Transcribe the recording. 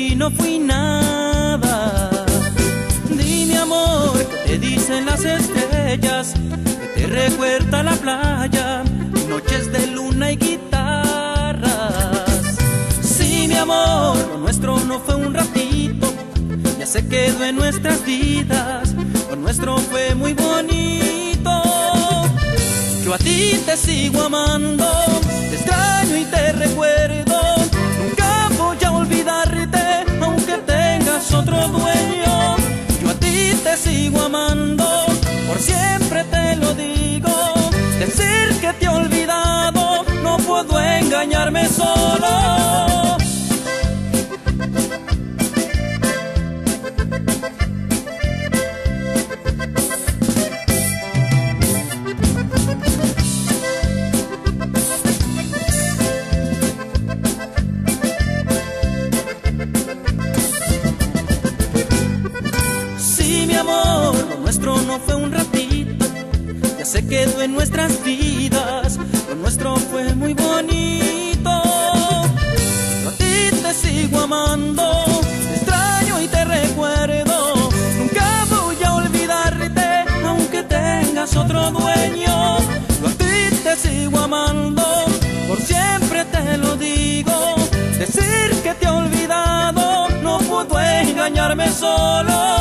y no fui nada. Dime amor, ¿qué te dicen las estrellas? Que te recuerda la playa, noches de luna y guitarras. Sí mi amor, lo nuestro no fue un ratito, ya se quedó en nuestras vidas. Lo nuestro fue muy bonito. Yo a ti te sigo amando, te extraño y te recuerdo. Nunca voy a olvidarte, aunque tengas otro dueño. Yo a ti te sigo amando, por siempre te lo digo. Decir que te he olvidado, no puedo engañarme solo. Lo nuestro no fue un ratito, ya se quedó en nuestras vidas. Lo nuestro fue muy bonito. Yo a ti te sigo amando, te extraño y te recuerdo. Nunca voy a olvidarte, aunque tengas otro dueño. Yo a ti te sigo amando, por siempre te lo digo. Decir que te he olvidado, no puedo engañarme solo.